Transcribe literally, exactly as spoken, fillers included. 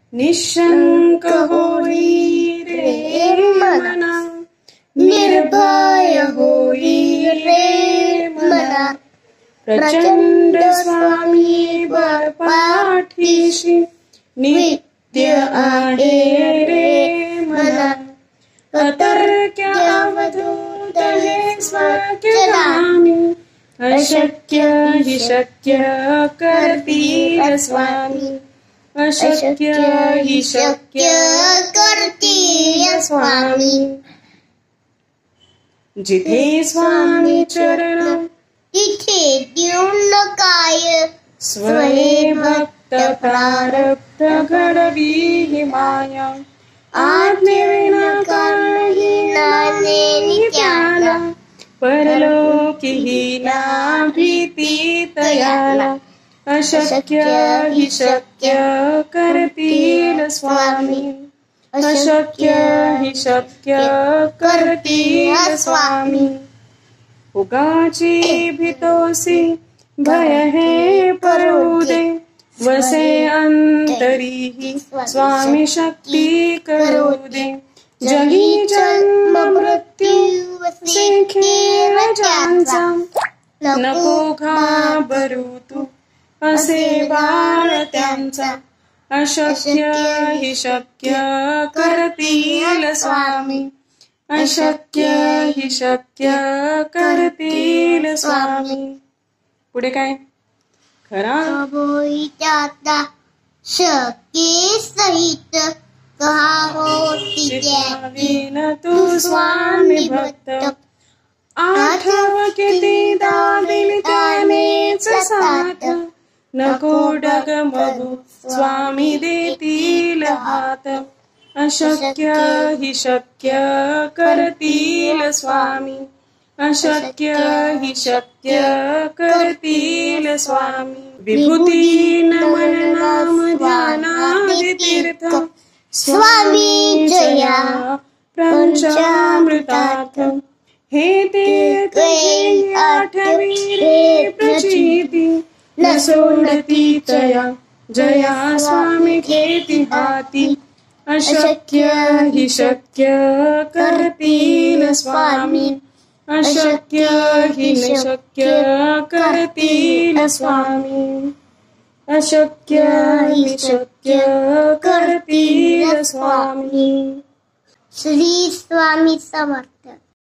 निशंक होई रे मना, निर्भय होई रे मना, प्रचंड स्वामी बळ पाठीशी नित्य आहे रे मना. अतर्क्य अवधूत हे स्वकीय, अशक्य हि शक्य करतील स्वामी, अशक्य हि शक्य करतील स्वामी. जिथे स्वामी चरण तिथे देऊन काय, स्वये भक्त प्रारब्ध घडवी हि माया. आज्ञेविना काही नाने त्याला, परलोकी ना भीती तयाला. अशक्य हि शक्य करतील स्वामी, अशक्य हि शक्य करतील स्वामी. उगाची भीतोसी भय हे पडू दे, वसे अंतरी स्वामी शक्ती करू दे. जगी जन्म मृत्यू वसे खेळ ज्यांचा, नको घाबरू तू असे बाळ त्यांचा. अशक्य हि शक्य करतील स्वामी, अशक्य हि शक्य करतील स्वामी. पुढे काय? खरा होई त्याता शक्ती सहित, कहा होती विन तू स्वामी भक्त. आठव किती दादिल त्यानेच साथ, नको डगमगू स्वामी देतील हात. अशक्य हि शक्य करतील स्वामी, अशक्य हि शक्य करतील स्वामी. विभूती नमन नाम ध्यानादि तीर्थ, स्वामी जया पंचामृतार्थ. हे तीर्थ जे आठवी रे प्रचिती, न सोडती तया जया स्वामी घेती हाती. अशक्य हि शक्य करतील स्वामी, अशक्य हि शक्य करतील स्वामी, अशक्य हि शक्य करतील स्वामी. श्री स्वामी समर्थ.